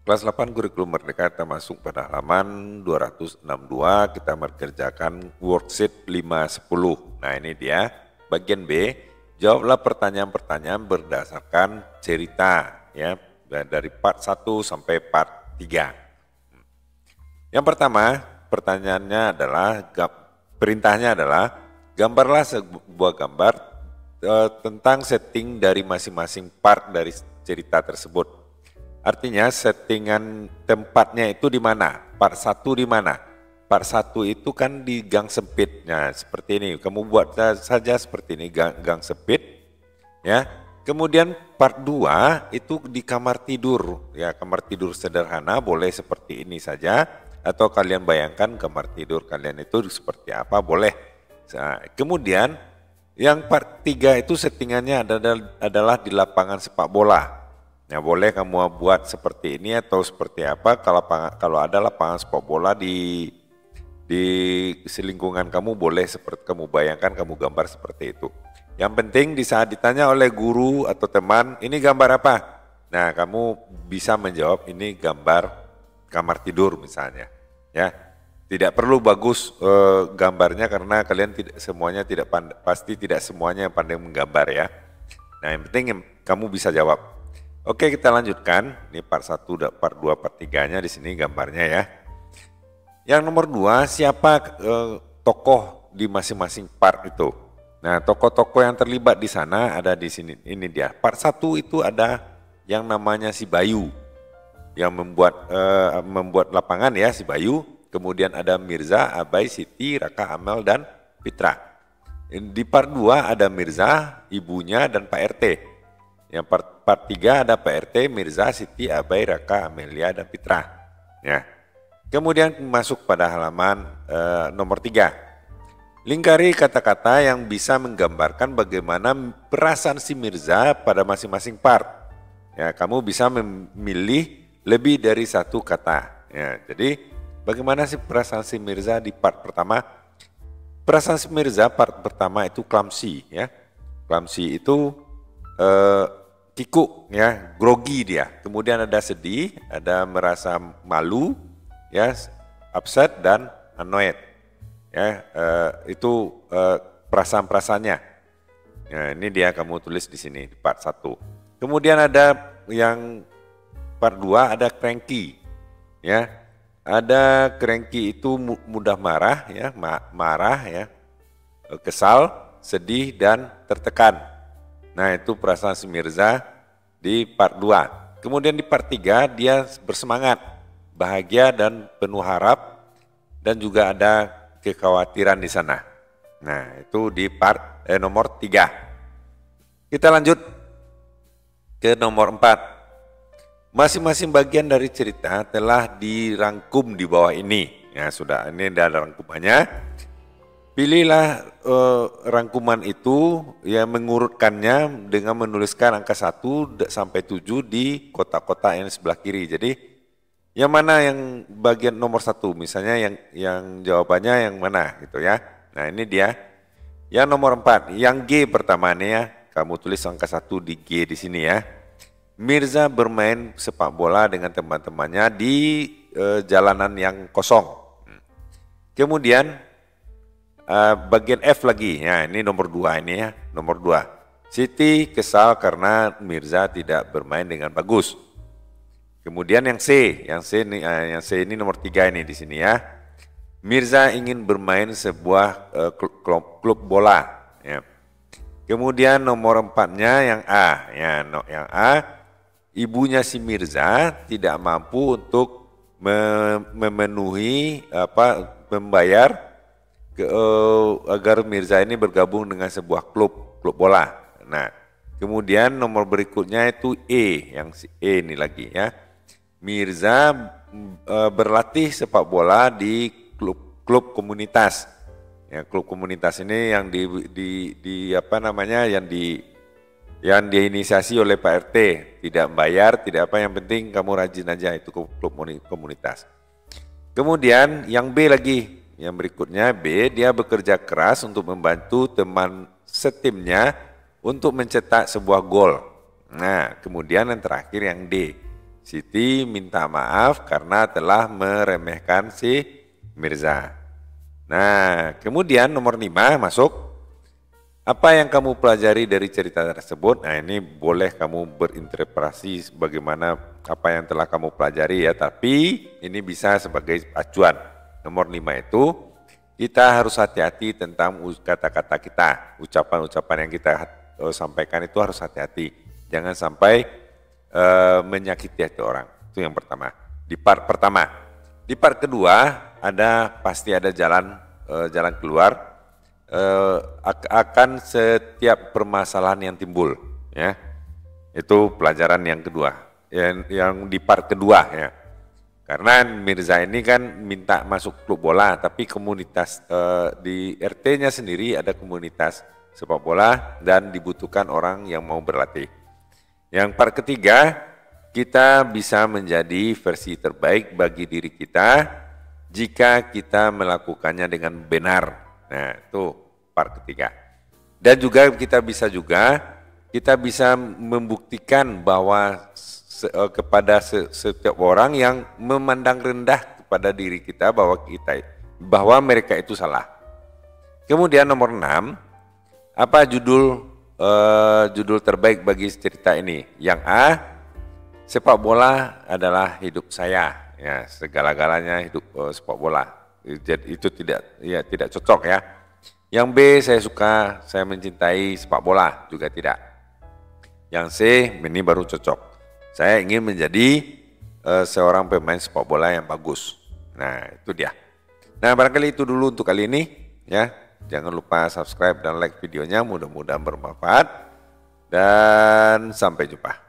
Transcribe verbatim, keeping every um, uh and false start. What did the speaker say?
Kelas delapan Kurikulum Merdeka kita masuk pada halaman dua ratus enam puluh dua, kita mengerjakan worksheet lima sepuluh. Nah ini dia, bagian B, jawablah pertanyaan-pertanyaan berdasarkan cerita ya, dari part satu sampai part tiga. Yang pertama, pertanyaannya adalah, perintahnya adalah, gambarlah sebuah gambar eh, tentang setting dari masing-masing part dari cerita tersebut. Artinya settingan tempatnya itu di mana? Part satu di mana? Part satu itu kan di gang sempit. Nah, seperti ini. Kamu buat saja seperti ini, gang, gang sempit. Ya. Kemudian part dua itu di kamar tidur. Ya, kamar tidur sederhana boleh seperti ini saja. Atau kalian bayangkan kamar tidur kalian itu seperti apa, boleh. Nah, kemudian yang part tiga itu settingannya adalah, adalah di lapangan sepak bola. Nah, boleh kamu buat seperti ini atau seperti apa. Kalau kalau ada lapangan sepak bola di di selingkungan kamu, boleh seperti kamu bayangkan, kamu gambar seperti itu. Yang penting di saat ditanya oleh guru atau teman, ini gambar apa? Nah, kamu bisa menjawab ini gambar kamar tidur misalnya. Ya, tidak perlu bagus eh, gambarnya karena kalian tidak semuanya tidak pandai, pasti tidak semuanya pandai menggambar ya. Nah, yang penting kamu bisa jawab. Oke, kita lanjutkan. Ini part satu, part dua, part tiga-nya di sini gambarnya ya. Yang nomor dua, siapa eh, tokoh di masing-masing part itu? Nah, tokoh-tokoh yang terlibat di sana ada di sini. Ini dia. Part satu itu ada yang namanya si Bayu, yang membuat eh, membuat lapangan ya, si Bayu. Kemudian ada Mirza, Abai, Siti, Raka, Amel, dan Fitra. Di part dua ada Mirza, ibunya, dan Pak R T. Yang part, part tiga ada Pak R T, Mirza, Siti, Abai, Raka, Amelia, dan Fitra. Ya. Kemudian masuk pada halaman eh, nomor tiga. Lingkari kata-kata yang bisa menggambarkan bagaimana perasaan si Mirza pada masing-masing part. Ya, kamu bisa memilih lebih dari satu kata. Ya, jadi bagaimana sih perasaan si Mirza di part pertama? Perasaan si Mirza part pertama itu clumsy. Ya. Clumsy itu eh, kikuk ya, grogi dia. Kemudian ada sedih, ada merasa malu, ya, upset dan annoyed. Ya, eh, itu eh, perasaan-perasaannya. Ya, ini dia kamu tulis di sini di part satu. Kemudian ada yang part dua ada cranky. Ya. Ada cranky itu mudah marah ya, marah ya, kesal, sedih dan tertekan. Nah, itu perasaan si Mirza di part dua. Kemudian di part tiga dia bersemangat, bahagia dan penuh harap, dan juga ada kekhawatiran di sana. Nah, itu di part eh, nomor tiga. Kita lanjut ke nomor empat. Masing-masing bagian dari cerita telah dirangkum di bawah ini. Ya, sudah, ini ada rangkumannya. Pilihlah eh, rangkuman itu yang mengurutkannya dengan menuliskan angka satu sampai tujuh di kotak-kotak yang sebelah kiri. Jadi yang mana yang bagian nomor satu, misalnya yang yang jawabannya yang mana gitu ya. Nah, ini dia. Yang nomor empat, yang G pertama nih ya. Kamu tulis angka satu di G di sini ya. Mirza bermain sepak bola dengan teman-temannya di eh, jalanan yang kosong. Kemudian Uh, bagian F lagi, ya ini nomor dua ini ya, nomor dua. Siti kesal karena Mirza tidak bermain dengan bagus. Kemudian yang C, yang C ini, uh, yang C ini nomor tiga ini di sini ya. Mirza ingin bermain sebuah uh, klub, klub bola. Ya. Kemudian nomor empatnya yang A, ya, no, yang A, ibunya si Mirza tidak mampu untuk memenuhi apa membayar Ke, uh, agar Mirza ini bergabung dengan sebuah klub klub bola. Nah, kemudian nomor berikutnya itu E, yang si E ini lagi ya. Mirza uh, berlatih sepak bola di klub klub komunitas. Ya, klub komunitas ini yang di, di, di apa namanya yang di yang diinisiasi oleh Pak R T, tidak membayar, tidak apa, yang penting kamu rajin aja, itu klub komunitas. Kemudian yang B lagi. Yang berikutnya B, dia bekerja keras untuk membantu teman setimnya untuk mencetak sebuah gol. Nah, kemudian yang terakhir yang D, Siti minta maaf karena telah meremehkan si Mirza. Nah, kemudian nomor lima masuk. Apa yang kamu pelajari dari cerita tersebut? Nah, ini boleh kamu berinterpretasi bagaimana apa yang telah kamu pelajari ya, tapi ini bisa sebagai acuan. Nomor lima itu, kita harus hati-hati tentang kata-kata kita, ucapan-ucapan yang kita uh, sampaikan itu harus hati-hati. Jangan sampai uh, menyakiti hati orang, itu yang pertama. Di part pertama. Di part kedua, ada pasti ada jalan uh, jalan keluar. Uh, akan setiap permasalahan yang timbul, ya, itu pelajaran yang kedua, yang, yang di part kedua ya. Karena Mirza ini kan minta masuk klub bola, tapi komunitas uh, di R T-nya sendiri ada komunitas sepak bola dan dibutuhkan orang yang mau berlatih. Yang part ketiga, kita bisa menjadi versi terbaik bagi diri kita jika kita melakukannya dengan benar. Nah, itu part ketiga. Dan juga kita bisa juga kita bisa membuktikan bahwa se, kepada se, setiap orang yang memandang rendah kepada diri kita bahwa kita bahwa mereka itu salah. Kemudian nomor enam, apa judul eh, judul terbaik bagi cerita ini? Yang A, sepak bola adalah hidup saya. Ya, segala-galanya hidup eh, sepak bola. Jadi itu tidak ya tidak cocok ya. Yang B, saya suka, saya mencintai sepak bola, juga tidak. Yang C, ini baru cocok. Saya ingin menjadi uh, seorang pemain sepak bola yang bagus. Nah, itu dia. Nah, barangkali itu dulu untuk kali ini ya. Jangan lupa subscribe dan like videonya, mudah-mudahan bermanfaat. Dan sampai jumpa.